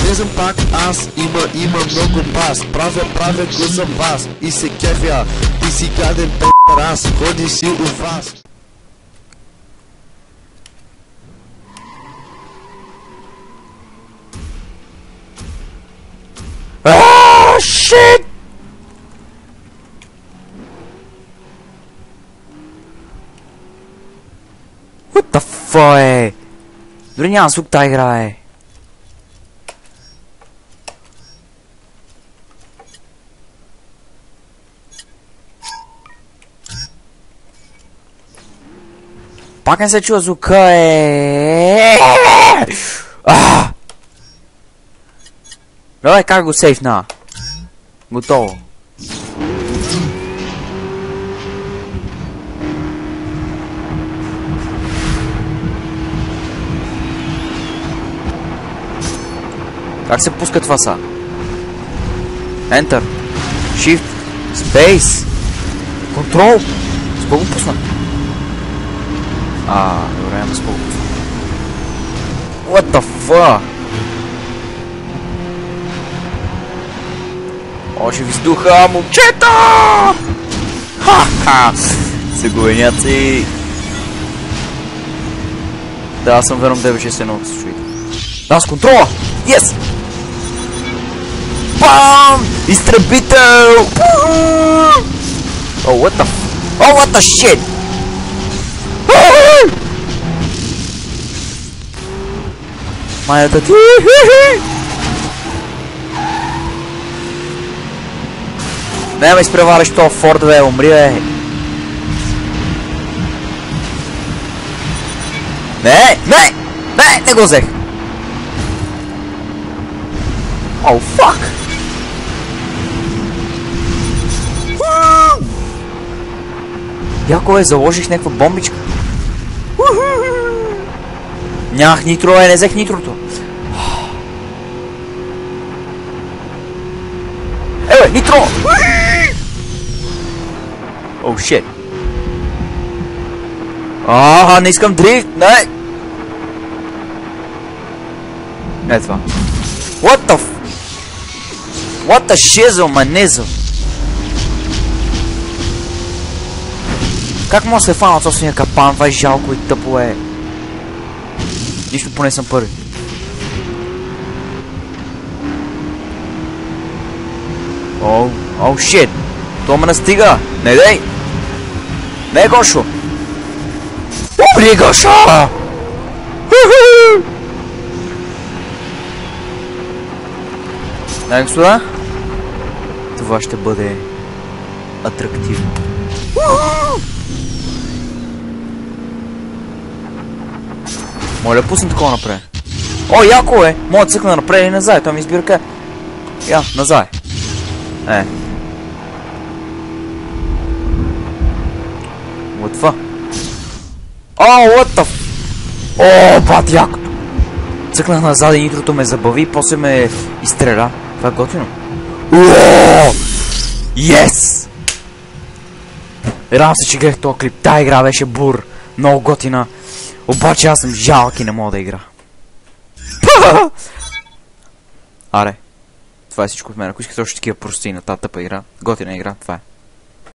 Влизам пак аз, има много пас. Правя го за вас. И се кефя, ти си гаден пи***раз. Ходи си у вас. Shit! What the fuck? Дори няма звук тая игра е. Пак не се чува звука е. Давай, как го сейфна? Готово. Как се пуска това са? Enter. Shift. Space. Control. С кого го пусна? Добре, няма с кого го пусна. What the fuck? Още въздуха, момчета! Ха-ха! Сегуеняци! Да, аз съм верно 961 се чуете. Да, с контрола! Yes! Бам! Изтребител! Oh, what the... Oh, what the shit! Майната ти! Не ме изпревариш това Форд, бе, умри, бе! Не го взех! О, фак! Яко е, заложих някаква бомбичка. Нямах нитро, не взех нитрото. Ебе, нитро! О, шит. Не искам дрифт, не! Не това. What the shizzle, манезо? Как може да се фана от собствения капан? Това е жалко и тъпо е. Нищо, поне съм първи. О, шит! То ме настига! Не дей! Не, Гошо! Умри, Гошо! Дай, господа, това ще бъде атрактивно. Моля, пусна такова напред. О, яко е! Мога да цъкна напред и назад, той ми избира къде. Я, назад. Вот това. What the f... бат якото. Цъкнах назад и нитрото ме забави и после ме изстреля. Това е готино. Yes! Радвам се, че играх този клип. Тая игра беше бур. Много готина. Обаче аз съм жалък и не мога да игра. Аре. Това е всичко от мен. Ако искате още такива прости на тази тъпа игра, готина игра, това е.